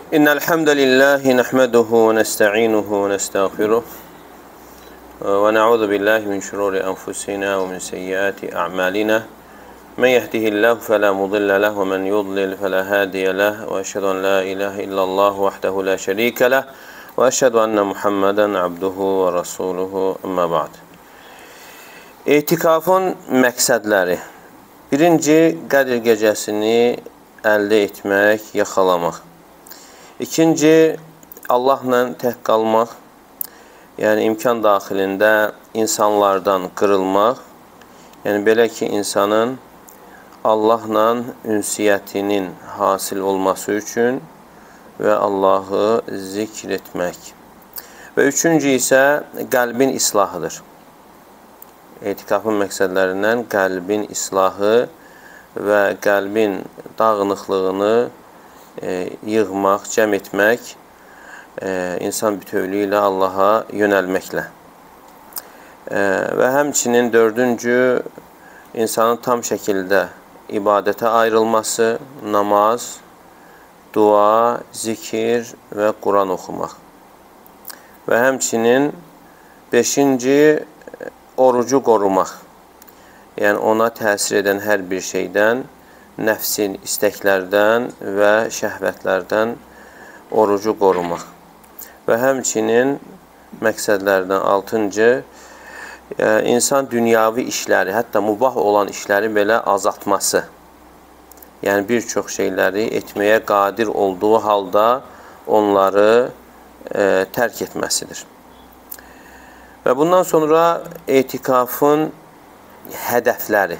إن الحمد لله نحمده ونستعينه ونستغفره ونعوذ بالله من شرور أنفسنا ومن سيئات أعمالنا من يهده الله فلا مضل له ومن يضلل فلا هادي له وأشهد أن لا إله إلا الله وحده لا شريك له وأشهد أن محمدا عبده ورسوله أما بعد. Etikafın məqsədləri. Birinci, Qədir gecəsini əldə etmək, yaxalamaq. İkinci, Allahla tək qalmaq, yəni imkan daxilində insanlardan qırılmaq, yəni belə ki, insanın Allahla ünsiyyətinin hasil olması üçün və Allahı zikr etmək. Və üçüncü isə qəlbin islahıdır. Etikafın məqsədlərindən qəlbin islahı və qəlbin dağınıqlığını yığmaq, cəm etmək, insan bütövlüyü ilə Allaha yönəlməklə. Və həmçinin dördüncü, insanın tam şəkildə ibadətə ayrılması, namaz, dua, zikir və Quran oxumaq. Və həmçinin beşinci, orucu qorumaq. Yəni, ona təsir edən hər bir şeydən, nəfsin istəklərdən və şəhvətlərdən orucu qorumaq. Və həmçinin məqsədlərdən altıncı, insan dünyavi işləri, hətta mubah olan işləri belə azaltması. Yəni, bir çox şeyləri etməyə qadir olduğu halda onları tərk etməsidir. Və bundan sonra etikafın hədəfləri.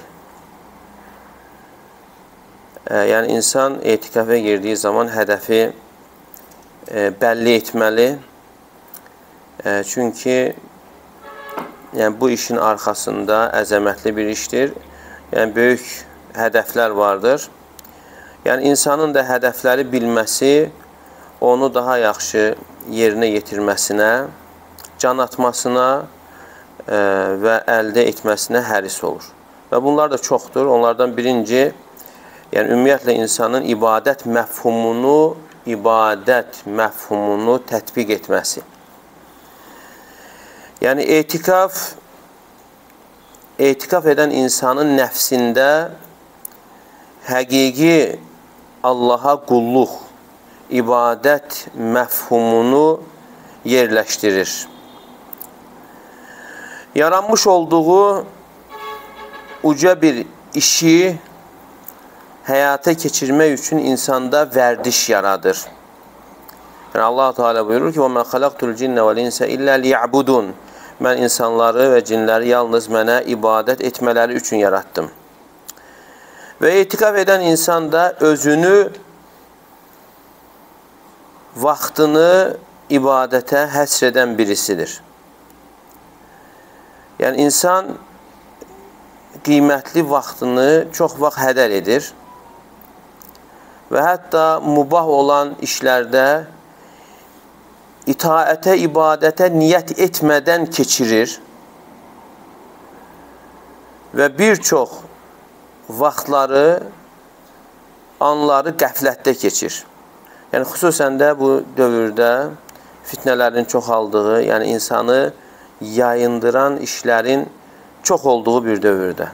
Yəni, insan etikafa girdiyi zaman hədəfi bəlli etməli. Çünki bu işin arxasında əzəmətli bir işdir. Yəni, böyük hədəflər vardır. Yəni, insanın da hədəfləri bilməsi, onu daha yaxşı yerinə yetirməsinə, can atmasına və əldə etməsinə həris olur. Və bunlar da çoxdur. Onlardan birinci, yəni ümumiyyətlə insanın ibadət məfhumunu tətbiq etməsi. Yəni etikaf edən insanın nəfsində həqiqi Allaha qulluq, ibadət məfhumunu yerləşdirir. Yaranmış olduğu uca bir işi həyata keçirmək üçün insanda vərdiş yaradır. Yəni, Allah-u Teala buyurur ki, وَمَا خَلَقْتُ الْجِنَّ وَالْاِنْسَ إِلَّا لِيَعْبُدُونَ Mən insanları və cinləri yalnız mənə ibadət etmələri üçün yaratdım. Və etikaf edən insan da özünü, vaxtını ibadətə həsr edən birisidir. Yəni, insan qiymətli vaxtını çox vaxt hədər edir və hətta mubah olan işlərdə itaətə, ibadətə niyyət etmədən keçirir və bir çox vaxtları, anları qəflətdə keçir. Yəni, xüsusən də bu dövrdə fitnələrin çoxaldığı, yəni insanı yayındıran işlərin çox olduğu bir dövrdə.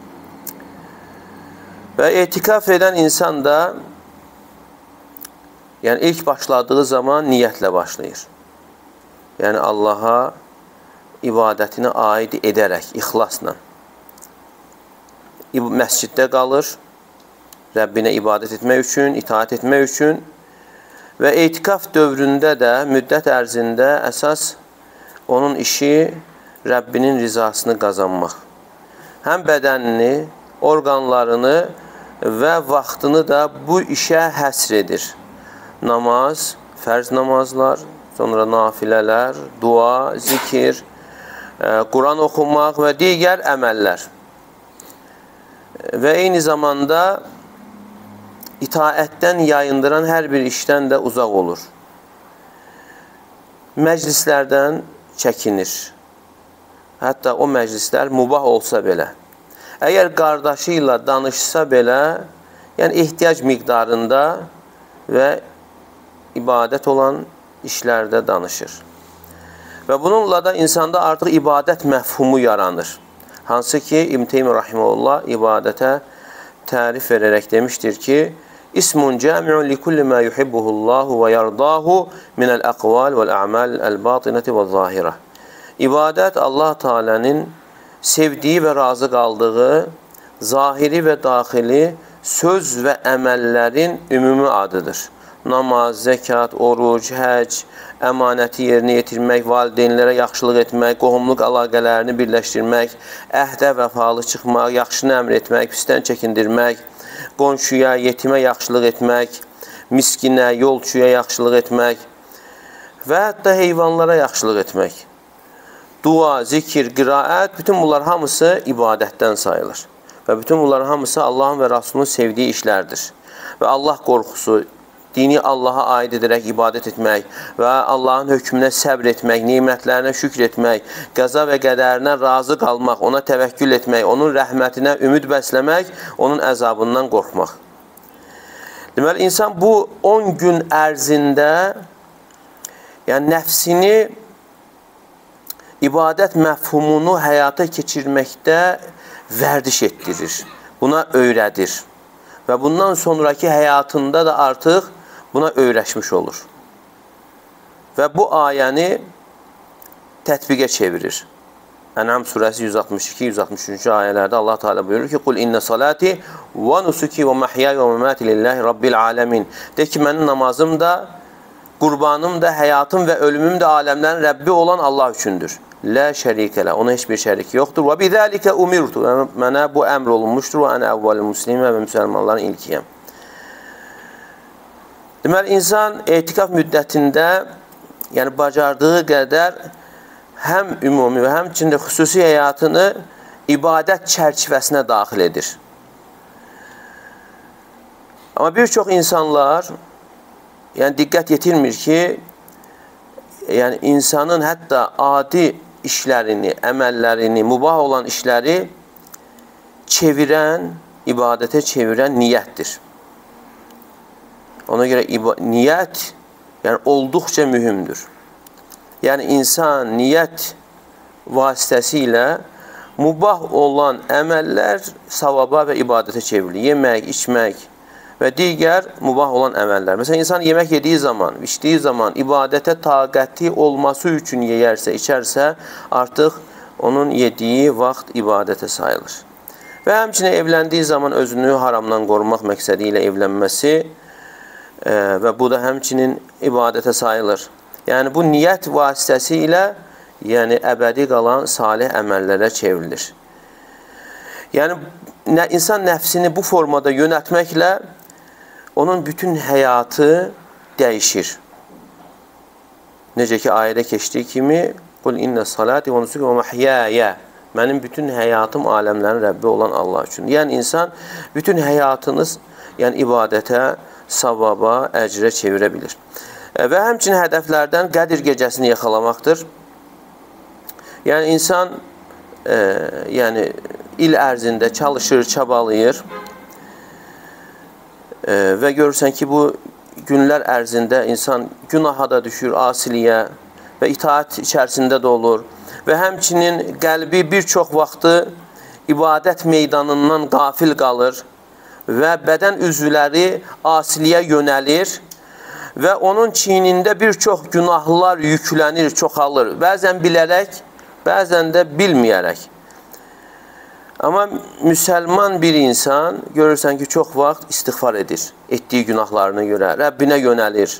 Və etikaf edən insan da yəni ilk başladığı zaman niyyətlə başlayır. Yəni Allaha ibadətini aid edərək, ixlasla. Məsciddə qalır, Rəbbinə ibadət etmək üçün, itaat etmək üçün və etikaf dövründə də, müddət ərzində əsas onun işi Rəbbinin rizasını qazanmaq. Həm bədənini, orqanlarını və vaxtını da bu işə həsr edir. Namaz, fərz namazlar, sonra nafilələr, dua, zikir, Quran oxumaq və digər əməllər. Və eyni zamanda itaətdən yayındıran hər bir işdən də uzaq olur. Məclislərdən çəkinir. Hətta o məclislər mubah olsa belə. Əgər qardaşı ilə danışsa belə, yəni ehtiyac miqdarında və ibadət olan işlərdə danışır. Və bununla da insanda artıq ibadət məfhumu yaranır. Hansı ki, İbn Teymiyyə rahimehullah ibadətə tərif verərək demişdir ki, İsmun cami'un li kulli ma yuhibbuhullahu və yardahu minəl əqval vəl a'mal el-batinəti və zahirə. İbadət Allah Teala'nın sevdiyi və razı qaldığı zahiri və daxili söz və əməllərin ümumi adıdır. Namaz, zəkat, oruc, həc, əmanəti yerinə yetirmək, valideynlərə yaxşılıq etmək, qohumluq əlaqələrini birləşdirmək, əhdə vəfalı çıxmaq, yaxşını əmr etmək, pisdən çəkindirmək, qonşuya, yetimə yaxşılıq etmək, miskinə, yolçuya yaxşılıq etmək və hətta heyvanlara yaxşılıq etmək. Dua, zikir, qiraət, bütün bunlar hamısı ibadətdən sayılır. Və bütün bunların hamısı Allahın və Rasulunun sevdiyi işlərdir. Və Allah qorxusu, dini Allaha aid edərək ibadət etmək və Allahın hökmünə səbr etmək, nemətlərinə şükr etmək, qəza və qədərinə razı qalmaq, ona təvəkkül etmək, onun rəhmətinə ümid bəsləmək, onun əzabından qorxmaq. Deməli, insan bu 10 gün ərzində yəni nəfsini ibadət məfhumunu həyata keçirməkdə vərdiş etdirir, buna öyrədir və bundan sonraki həyatında da artıq buna öyrəşmiş olur. Və bu ayəni tətbiqə çevirir. Ən'am surəsi 162-163 ayələrdə Allah Teala buyurur ki, Qul inna salati və nusuki və mahyaya və məmati lillahi rabbil aləmin. De ki, mənim namazım da, qurbanım da, həyatım və ölümüm də aləmlərin Rəbbi olan Allah üçündür. La şərikələ, ona heç bir şərik yoxdur. Və bidəlikə umirtu, mənə bu əmr olunmuşdur və ənə əvvəl muslimə və müsəlmanların ilkiyəm. Deməli, insan etikaf müddətində, yəni bacardığı qədər həm ümumi və həmçində xüsusi həyatını ibadət çərçivəsinə daxil edir. Amma bir çox insanlar yəni diqqət yetirmir ki, yəni insanın hətta adi işlərini, əməllərini, mübah olan işləri çevirən, ibadətə çevirən niyyətdir. Ona görə niyyət yəni olduqca mühümdür. Yəni insan niyyət vasitəsilə mübah olan əməllər savaba və ibadətə çevrilir. Yemək, içmək və digər mübah olan əməllər. Məsələn, insan yemək yediyi zaman, içdiyi zaman ibadətə taqəti olması üçün yeyərsə, içərsə, artıq onun yediyi vaxt ibadətə sayılır. Və həmçinin evləndiyi zaman özünü haramdan qorumaq məqsədi ilə evlənməsi və bu da həmçinin ibadətə sayılır. Yəni, bu niyyət vasitəsilə yəni, əbədi qalan salih əməllərə çevrilir. Yəni, insan nəfsini bu formada yönətməklə onun bütün həyatı dəyişir. Necə ki, ayədə keçdiyi kimi Qul inna salati və nusuki və mahyaya. Mənim bütün həyatım aləmlərin Rəbbi olan Allah üçün. Yəni, insan bütün həyatınız yəni, ibadətə, savaba, əcrə çevirə bilir. Və həmçinin hədəflərdən Qədir gecəsini yaxalamaqdır. Yəni, insan yəni, il ərzində çalışır, çabalayır və görürsən ki, bu günlər ərzində insan günaha da düşür, asiliyə və itaat içərisində də olur və həmçinin qəlbi bir çox vaxtı ibadət meydanından qafil qalır və bədən üzvləri asiliyə yönəlir və onun çiynində bir çox günahlar yüklənir, çoxalır. Bəzən bilərək, bəzən də bilməyərək. Amma müsəlman bir insan görürsən ki, çox vaxt istiğfar edir, etdiyi günahlarına görə, Rəbbinə yönəlir.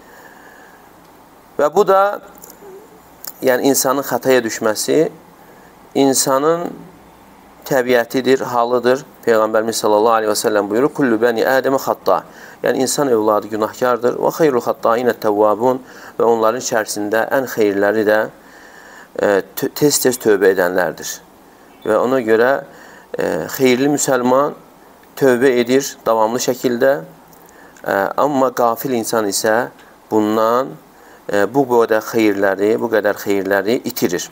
Və bu da yəni insanın xətaya düşməsi, insanın təbiətidir, halıdır. Peyğəmbərimiz sallallahu aleyhi və səlləm buyurur, Kullu bəni ədəmə xatta. Yəni, insan övladı günahkardır. Və xeyrul xattainə təvvabun və onların içərisində ən xeyirləri də tez-tez tövbə edənlərdir. Və ona görə xeyirli müsəlman tövbə edir davamlı şəkildə, amma qafil insan isə bundan bu qədər xeyirləri itirir.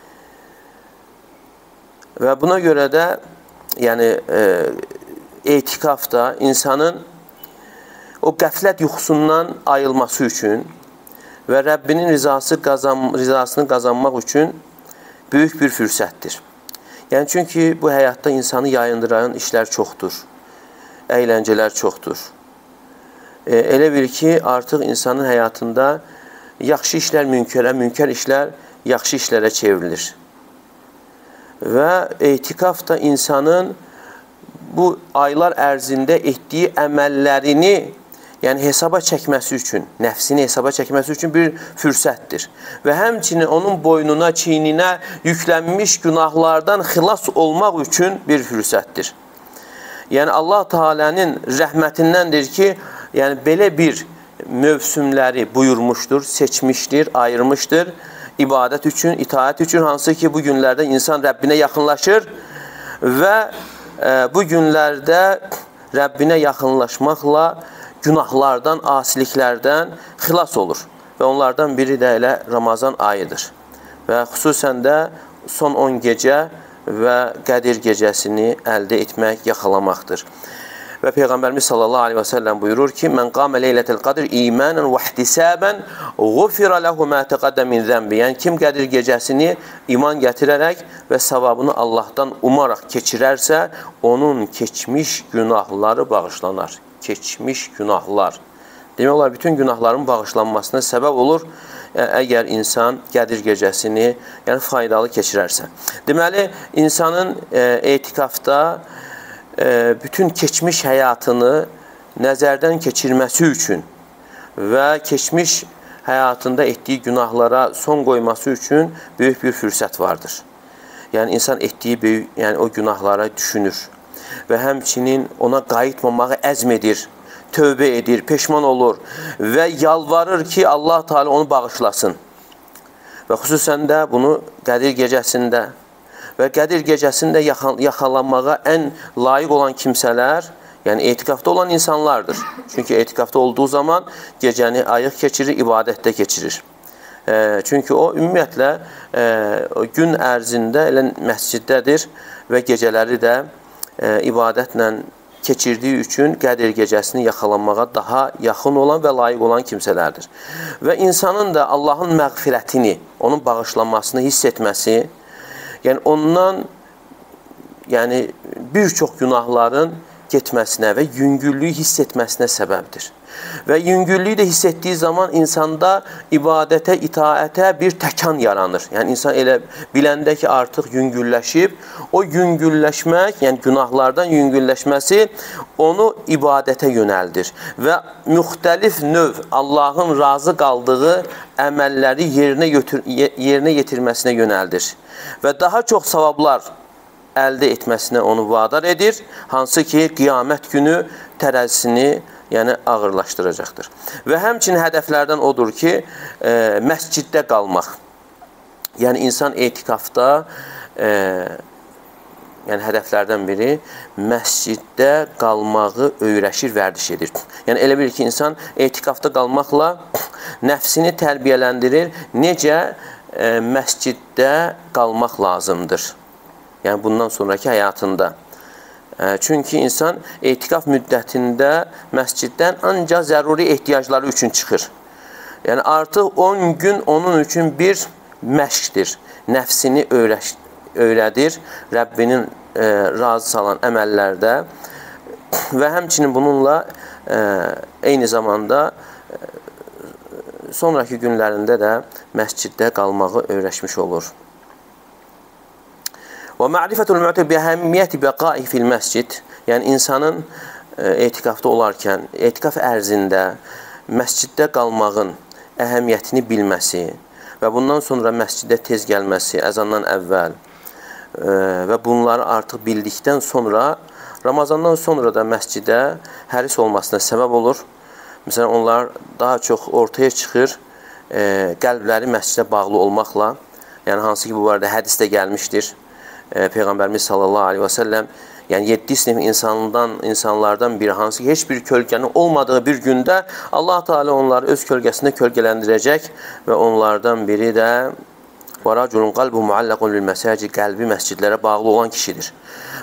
Və buna görə də yəni etikafda insanın o qəflət yuxusundan ayılması üçün və Rəbbinin rizasını qazanmaq üçün böyük bir fürsətdir. Yəni, çünki bu həyatda insanı yayındıran işlər çoxdur, əyləncələr çoxdur. Elə bil ki, artıq insanın həyatında yaxşı işlər münkərə, münkər işlər yaxşı işlərə çevrilir. Və etikaf da insanın bu aylar ərzində etdiyi əməllərini, yəni hesaba çəkməsi üçün, nəfsini hesaba çəkməsi üçün bir fürsətdir. Və həmçinin onun boynuna, çiyninə yüklənmiş günahlardan xilas olmaq üçün bir fürsətdir. Yəni Allah Teala'nın rəhmətindəndir ki, yəni belə bir mövsümləri buyurmuşdur, seçmişdir, ayırmışdır. İbadət üçün, itaət üçün, hansı ki bu günlərdə insan Rəbbinə yaxınlaşır və bu günlərdə Rəbbinə yaxınlaşmaqla günahlardan, asiliklərdən xilas olur. Və onlardan biri də elə Ramazan ayıdır. Və xüsusən də son 10 gecə və Qədir gecəsini əldə etmək, yaxalamaqdır. Və Peyğəmbərimiz sallallahu aleyhi və səlləm buyurur ki, Mən qamə leylətil qadr imanən və ihtisabən ğufirə ləhu mə təqəddəm min zəmbi. Yəni, kim Qədir gecəsini iman gətirərək və savabını Allahdan umaraq keçirərsə, onun keçmiş günahları bağışlanar. Keçmiş günahlar. Demək olar, bütün günahların bağışlanmasına səbəb olur, əgər insan Qədir gecəsini faydalı keçirərsə. Deməli, insanın etikafda bütün keçmiş həyatını nəzərdən keçirməsi üçün və keçmiş həyatında etdiyi günahlara son qoyması üçün böyük bir fürsət vardır. Yəni, insan etdiyi o günahlara düşünür və həmçinin ona qayıtmamağı əzm edir, tövbə edir, peşman olur və yalvarır ki, Allah Teala onu bağışlasın. Və xüsusən də bunu Qədir gecəsində və Qədir gecəsində yaxalanmağa ən layiq olan kimsələr, yəni etikafda olan insanlardır. Çünki etikafda olduğu zaman gecəni ayıq keçirir, ibadətdə keçirir. Çünki o, ümumiyyətlə, gün ərzində elə məsciddədir və gecələri də ibadətlə keçirdiyi üçün Qədir gecəsini yaxalanmağa daha yaxın olan və layiq olan kimsələrdir. Və insanın da Allahın məğfirətini, onun bağışlanmasını hiss etməsi, yəni ondan bir çox günahların getməsinə və yüngüllüyü hiss etməsinə səbəbdir. Və yüngüllüyü də hiss etdiyi zaman insanda ibadətə, itaətə bir təkan yaranır. Yəni insan elə biləndə ki, artıq yüngülləşib, o yüngülləşmək, yəni günahlardan yüngülləşməsi onu ibadətə yönəldir. Və müxtəlif növ Allahın razı qaldığı əməlləri yerinə yetirməsinə yönəldir. Və daha çox savablar əldə etməsinə onu vadar edir, hansı ki, qiyamət günü tərəzisini ağırlaşdıracaqdır. Və həmçinin hədəflərdən odur ki, məsciddə qalmaq. Yəni, insan etikafda, hədəflərdən biri məsciddə qalmağı öyrəşir, vərdiş edir. Yəni, elə bilir ki, insan etikafda qalmaqla nəfsini tərbiyələndirir, necə məsciddə qalmaq lazımdır. Yəni, bundan sonraki həyatında. Çünki insan etikaf müddətində məsciddən ancaq zəruri ehtiyacları üçün çıxır. Yəni, artıq 10 gün onun üçün bir məşqdir. Nəfsini öyrədir, Rəbbinin razı salan əməllərdə və həmçinin bununla eyni zamanda sonraki günlərində də məsciddə qalmağı öyrəşmiş olur. Və ma'rifətul mu'təb bi əhəmmiyyəti bəqai fil məscid, yəni insanın etikafda olarkən, etikaf ərzində məsciddə qalmağın əhəmiyyətini bilməsi və bundan sonra məscidə tez gəlməsi, əzandan əvvəl və bunları artıq bildikdən sonra, Ramazandan sonra da məscidə həris olmasına səbəb olur. Məsələn, onlar daha çox ortaya çıxır, qəlbləri məscidə bağlı olmaqla, yəni hansı ki, bu barədə hədisdə gəlmişdir. Peyğəmbərimiz sallallahu aleyhi və səlləm, yəni 7 sinif insanlardan biri, hansı ki, heç bir kölgənin olmadığı bir gündə Allah Teala onları öz kölgəsində kölgələndirəcək və onlardan biri də وَرَاجُلٌ قَلْبُ مُعَلَّقٌ لِلْمَسَاجِ qəlbi məscidlərə bağlı olan kişidir.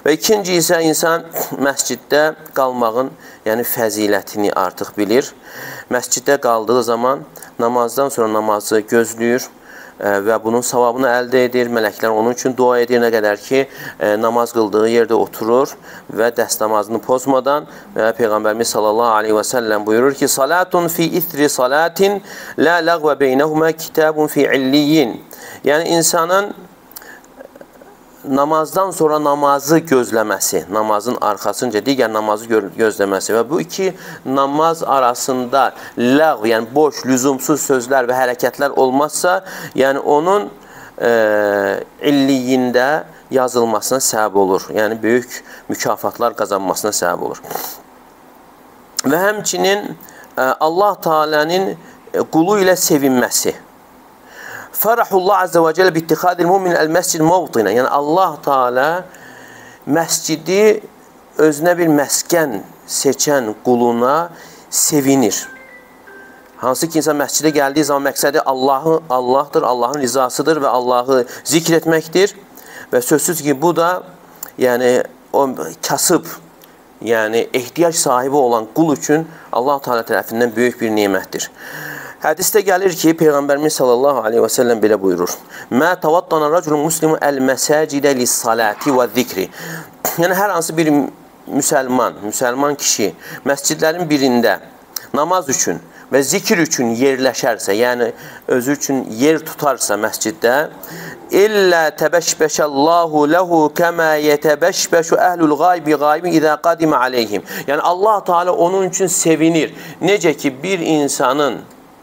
Və ikinci isə insan məsciddə qalmağın, yəni fəzilətini artıq bilir. Məsciddə qaldığı zaman namazdan sonra namazı gözləyir və bunun savabını əldə edir. Mələklər onun üçün dua edir, nə qədər ki, namaz qıldığı yerdə oturur və dəst namazını pozmadan və Peyğəmbərimiz sallallahu aleyhi və səlləm buyurur ki, salatun fi ithri salatin la lagva beynəhumə kitabun fi illiyyin. Yəni, insanın namazdan sonra namazı gözləməsi, namazın arxasınca digər namazı gözləməsi və bu iki namaz arasında ləğv, yəni boş, lüzumsuz sözlər və hərəkətlər olmazsa, yəni onun illiyində yazılmasına səbəb olur. Yəni böyük mükafatlar qazanmasına səbəb olur. Və həmçinin Allah Teala'nın qulu ilə sevinməsi. Fərəhullah Azze və Cələ bitixadil mumin əl-məscid mavtinə. Yəni, Allah Teala məscidi özünə bir məskən seçən quluna sevinir. Hansı ki, insan məscidə gəldiyi zaman məqsədi Allahdır, Allahın rizasıdır və Allahı zikr etməkdir. Və sözsüz ki, bu da yəni, o kasıb, yəni ehtiyac sahibi olan qul üçün Allah Teala tərəfindən böyük bir nemətdir. Hədisdə gəlir ki, Peyğəmbərimiz sallallahu aleyhi və səlləm belə buyurur. Mə tavaddana rəculun muslimu əl-məsəcidə lis-salati və zikri. Yəni, hər hansı bir müsəlman kişi məscidlərin birində namaz üçün və zikir üçün yerləşərsə, yəni özü üçün yer tutarsa məsciddə, İllə təbəşbəşəllahu ləhu kəmə yətəbəşbəşu əhlul qaybi qaybi idə qadimə aleyhim. Yəni, Allah Teala onun üçün sevinir. Necə ki, bir insanın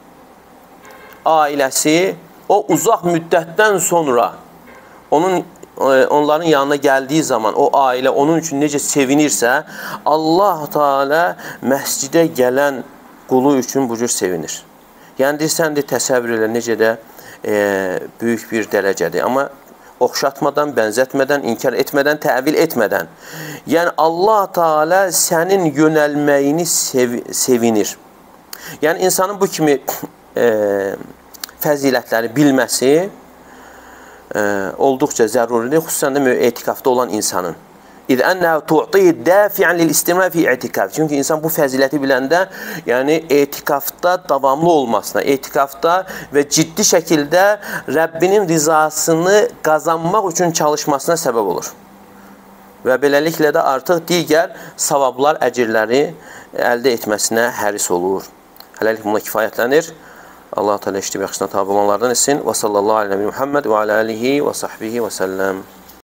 ailəsi o uzaq müddətdən sonra onların yanına gəldiyi zaman o ailə onun üçün necə sevinirsə, Allah Teala məscidə gələn qulu üçün bu cür sevinir. Yəni, sən də təsəvvür elə necə də böyük bir dərəcədir. Amma oxşatmadan, bənzətmədən, inkar etmədən, təvil etmədən. Yəni, Allah Teala sənin yönəlməyini sevinir. Yəni, insanın bu kimi fəzilətləri bilməsi olduqca zəruridir, xüsusən də etikafda olan insanın. İz ənəhu tu'tihi dafi'an lil-istimrar fi i'tikaf. Çünki insan bu fəziləti biləndə, yəni etikafda davamlı olmasına, etikafda və ciddi şəkildə Rəbbinin rizasını qazanmaq üçün çalışmasına səbəb olur. Və beləliklə də artıq digər savablar, əcirləri əldə etməsinə həris olur. Hələlik buna kifayətlənir. Allah Teala iştib yaxşısına tabi olanlardan etsin. Və sallallahu aleyhi və Muhammed və alə alihi və sahbihi və səlləm.